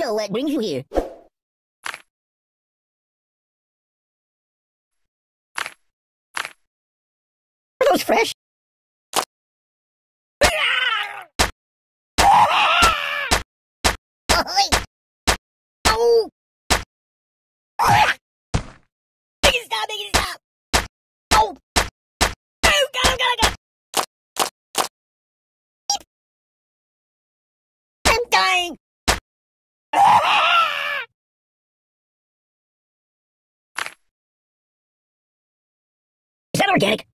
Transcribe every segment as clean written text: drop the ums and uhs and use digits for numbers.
So what brings you here? Are those fresh? Oh! Make it stop! Make it stop! Oh! Oh! Go! I'm dying! Is that organic?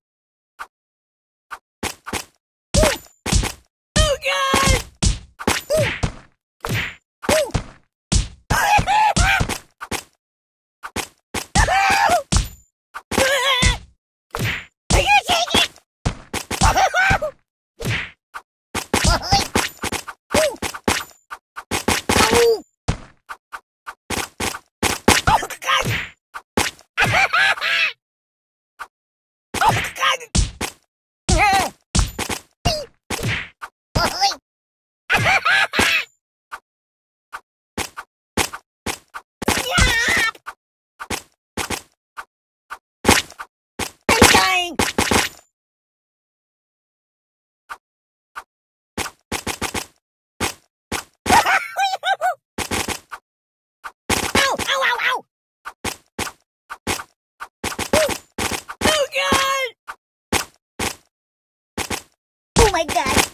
Oh God! Are you taking it? I'm dying! Ow! Ow! Ow! Ow! Oh God! Oh my God!